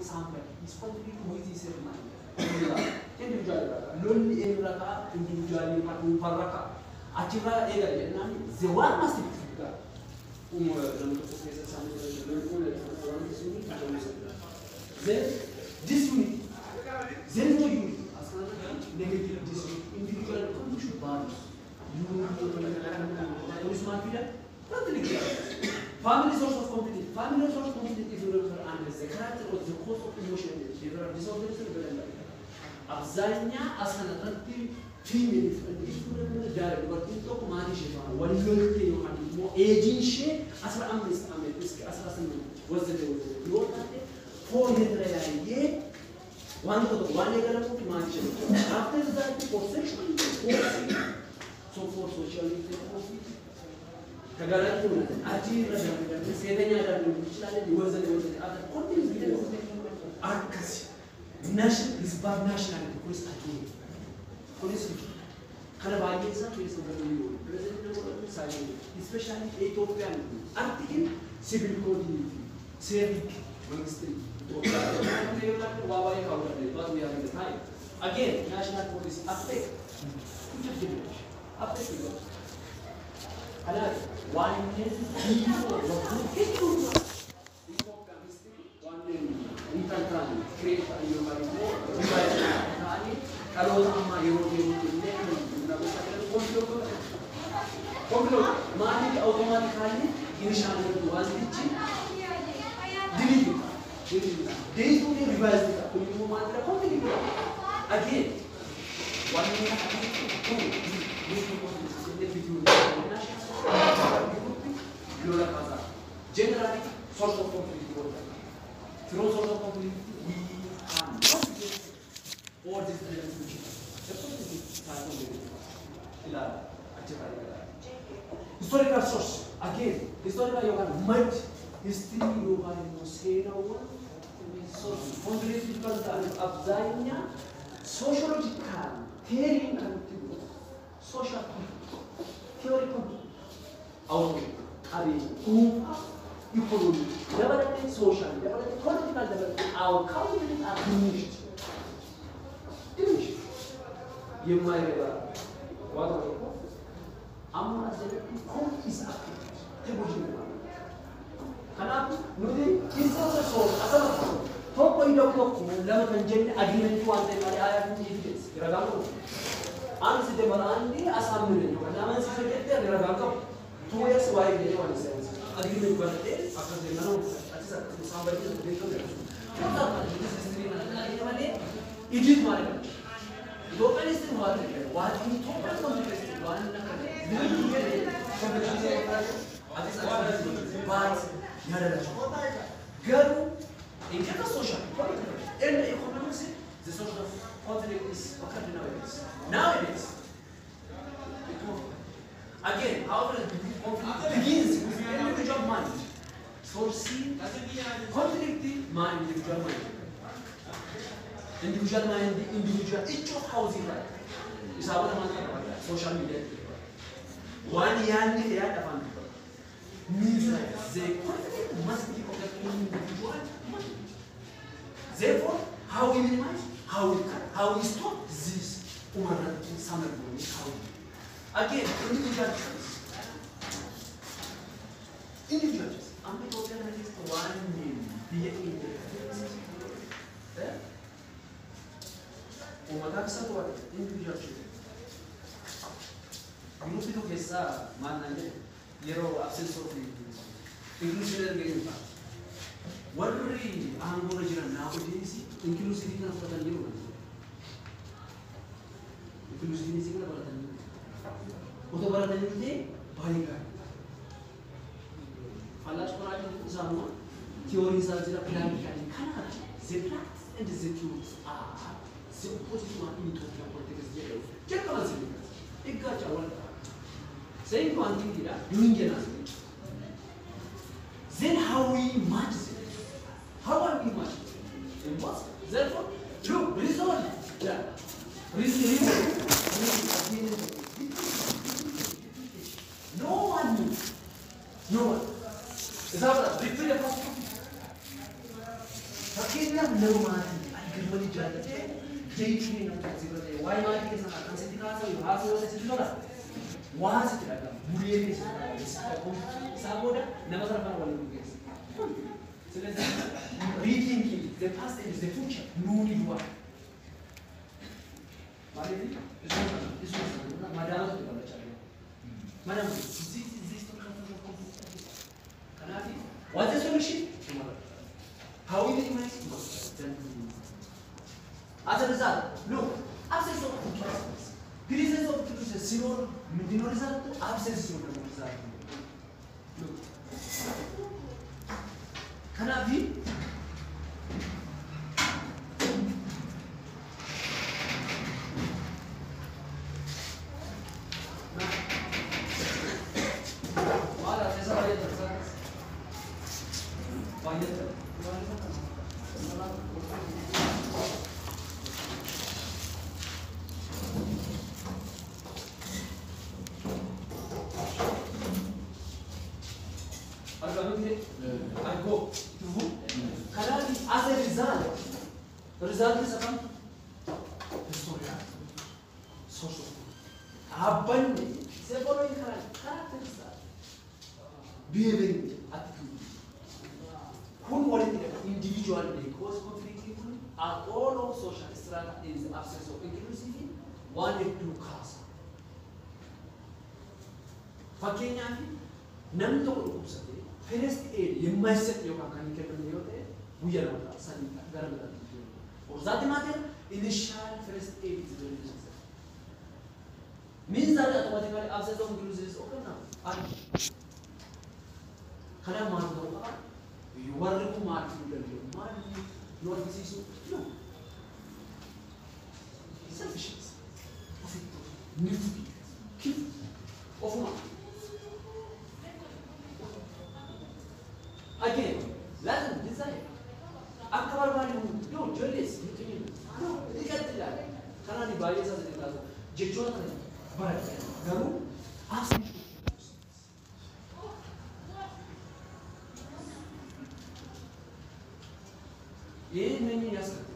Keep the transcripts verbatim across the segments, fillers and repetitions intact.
example is completely with his mind. Individual, lonely Raka, individually, Paraka. Achiva Ega, the one must be then this unity, there is no unity. As far as negative this individual condition values. You know, smart people, not the family source of conflict. Family source of conflict is under the character or the cause of emotion. Disorders and Abzania as an attractive female and different direct, but in talk management, one loyalty you have more aging shape as well as as was the Lord four hundred years, one of the one legal of management. After that, for sexual so for social conflict. Kagaran tu, aji rasa sedenya ada misalnya di was the other continuous arcas. National is bad nationality, police again. Police, Carabao is a place of the President, especially Ethiopian Article, civil code, civic, ministry. But we are in the time. Again, national police affect. Affect the God. One is Infantani, create a new body, allow my European money automatically, initially to one digit, delete it. They do revise it, again, one minute, two, generally, source of conflict. Through sort of conflict, we are not or this relationship. Historical source, again, historical yoga might history yoga no say no one. So, conflict because of Zainia, sociological, theory and social conflict, theory conflict. Our economy, development, social, development, political development, our countries are diminished. Diminished. You might have what are you? Amma as a home is active. Kanap, Nudi, is also so as a top point of level and gender agreement to one thing I have evidence. Ragago. Answer the Marandi, Assembly, and Naman Secretary Ragago. Two years why they want to say. Agreement was there after the man somebody is very good. It is market. Local is in water. What we talk about one girl in general social and economics, the social conflict is occurring nowadays. Nowadays. Again, however, the conflict begins with the individual mind. So, see, conflict mind, individual mind. Individual mind, individual, each of housing right. Is our social media. One young day at a family. Means that the conflict must be of the individual mind. Therefore, how we minimize, how we cut, how we stop this human summer how we again, individual choice. Individual choice. I'm going to organize one name. Be it individual. Individual choice. You know, people get man and zero absence of inclusive game. What really I'm going to nowadays, inclusivity of the new. Inclusivity of the new. Untuk berada di sini, baik. Falas Quran itu sama. Teori saja plan kan. Karena the facts and the truths are the opposite one in total politics. Jadi kalau sih, ikut jalan. Saya itu anti tidak, dunia nanti. Then how we match it? How are we match it? Impossible. Therefore, look, result. Yeah, result. No one knew. No one. Is that what? Repeat the first one. Again, fakkeenyaaf narumaati ani garmalee jaalladhe jechuun nama taasifate waa'ee maatii keessaa kan sitti kaasamu haasoo yoo sitti tola waa sitti dhaga'ama bulee keessaa isaa booda nama sana fana waliin geessa. ስለዚህ rethinking the past and the future ኑን ይድዋ ማለት ነው። እሱ እሱ ማዳመጥ ይባላል። ማዳመጥ እዚህ እዚህ ከናቲ what is the solution? How we minimize as a result, look, absence of truth. Presence of truth is zero, no result, absence of result. Look. Can I be? I go to who? As a result, the result is upon the story. Social. Abundant. The following characters are behaving attitude. Who individually cause conflict are all of social strata in the absence of inclusivity, one and two cause. Fakkeenya namni tokko dhukkubsate first aid የማይሰጥ yookaan kan hin kennamne yoo ta'e guyyaa lama sanii gara biraatti jiru. For that matter, initial first aid is very necessary. Means that automatically absence of inclusive is open now. Kana maal ta'uu qaba? Warri kun maal ta'uu danda'u? Maal nu argisiisu? No. Selfishness. Ofitti. Nifuti. Kif. Ofuma. Again, Latin desire. Akabar bari no jealous. No, dikatila. Kana di bayi sa dikatila. Jechuun kana bari. Garu as ये नहीं आ सकते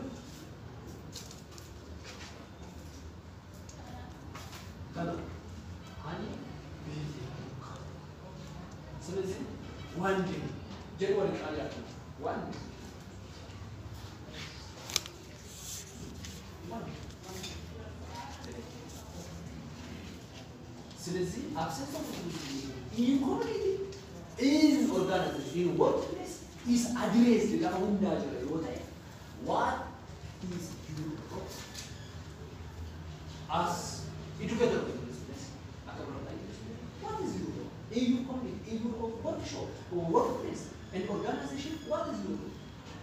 कल आनी समझे one day January kali aja one day one ስለዚህ absence of inequality in organization in workplace is addressed la hunda jare hota hai what is your role as educator what is your role in your company in your workshop or workplace and organization what is your role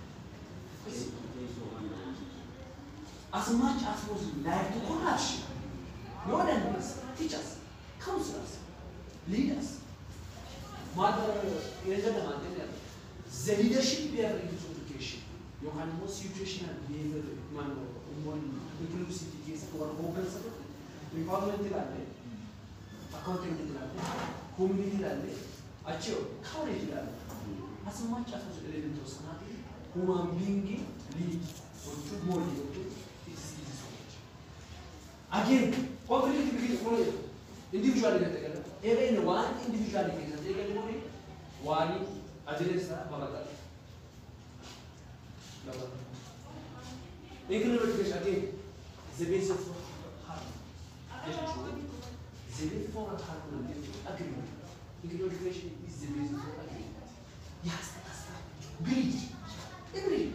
as much as possible like to corruption more than this teachers counselors leaders mother elder mother the leadership behavior in education. You can more situational behavior, man, one inclusivity case for open support, empowerment, accounting, community, achieve courage. As much as relevant to society, human being lead or two more lead is so much. Again, conflict between individually together. Even one individually together, one addressa bagatal. Economic again the base of harmony. The base for harmony agreement. Economic is the base for agreement. Yes, that's that. Greed. Agree.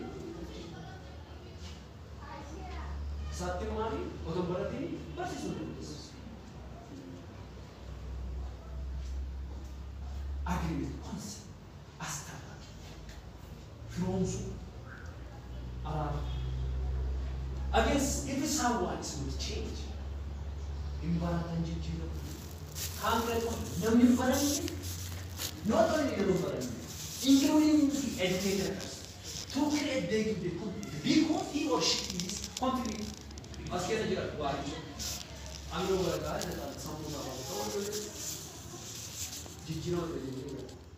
Satyamari, Odambarati, what is this? Agreement, concept. Asta Fronzo Arab. I guess if someone is going to change, Imbaratan Jiro, Congress, Namin Parani, not only the Parani, including the educators, to create they give the country because he or she is confident. As can I get why? I'm over a guy that I'm someone about all of this. Did you know that?